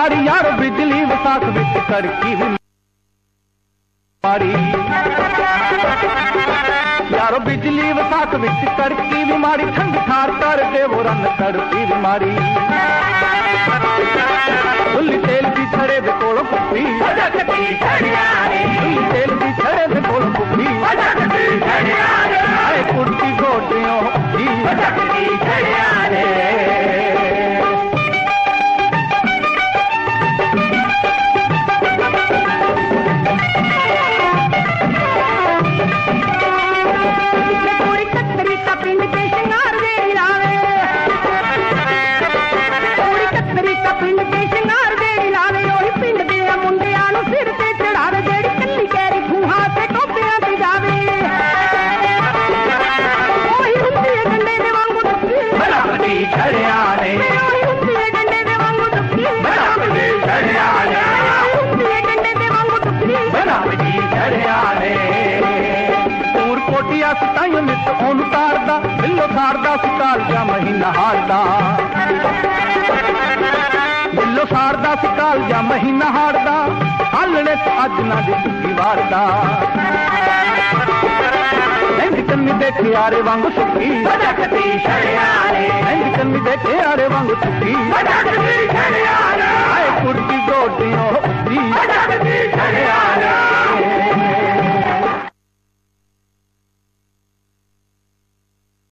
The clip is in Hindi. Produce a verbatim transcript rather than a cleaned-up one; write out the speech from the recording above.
मारी यार बिजली विसाख विच कड़की भी मारी यारो बिजली विसाख विच कड़की भी मारी ठंड ठार कर दे वो रन तड़पी भी मारी उल्ली तेल की छड़े दे कोल कुप्पी उल्ली तेल की छड़े दे कोल कुप्पी आए कुर्ती गोटियों की ओनू तारदा बिल्लो सारदा सिकाल जा महीना हारदा बिल्लो सारदा सिकाल जा महीना हारदा हालने तो अज ना दी चुकी वारदा एंदी कन्नी देखे आरे वांगू सुखी एंदी कन्नी देखे आरे वांगू सुखी आए कुर्ती गोटियों उठी